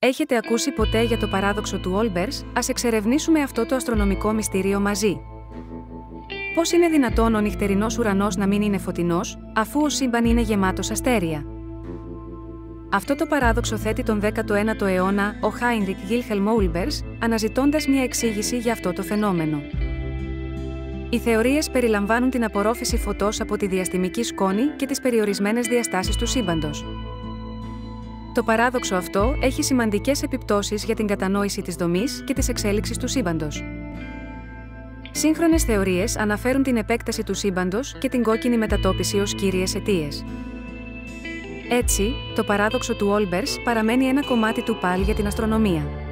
Έχετε ακούσει ποτέ για το παράδοξο του Όλμπερς? Ας εξερευνήσουμε αυτό το αστρονομικό μυστήριο μαζί. Πώς είναι δυνατόν ο νυχτερινός ουρανός να μην είναι φωτεινός, αφού ο σύμπαν είναι γεμάτος αστέρια? Αυτό το παράδοξο θέτει τον 19ο αιώνα ο Χάινρικ Βίλχελμ Όλμπερς, αναζητώντας μια εξήγηση για αυτό το φαινόμενο. Οι θεωρίες περιλαμβάνουν την απορρόφηση φωτός από τη διαστημική σκόνη και τις περιορισμένες διαστάσεις του σύμπαντος. Το παράδοξο αυτό έχει σημαντικές επιπτώσεις για την κατανόηση της δομής και της εξέλιξης του σύμπαντος. Σύγχρονες θεωρίες αναφέρουν την επέκταση του σύμπαντος και την κόκκινη μετατόπιση ως κύριες αιτίες. Έτσι, το παράδοξο του Όλμπερς παραμένει ένα κομμάτι του παζλ για την αστρονομία.